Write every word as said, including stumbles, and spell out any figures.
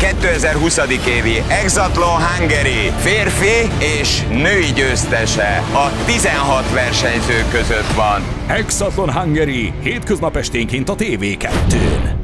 kétezer-húsz. évi Exatlon Hungary férfi és női győztese a tizenhat versenyző között van. Exatlon Hungary hétköznap esténként a té vé kettőn.